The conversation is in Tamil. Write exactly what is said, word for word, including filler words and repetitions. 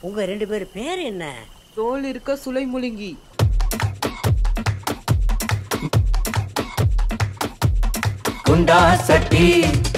உங்க ரெண்டு பேர் பேர் என்ன? தோல் இருக்க சுலை முழுங்கி. குண்டா சட்டி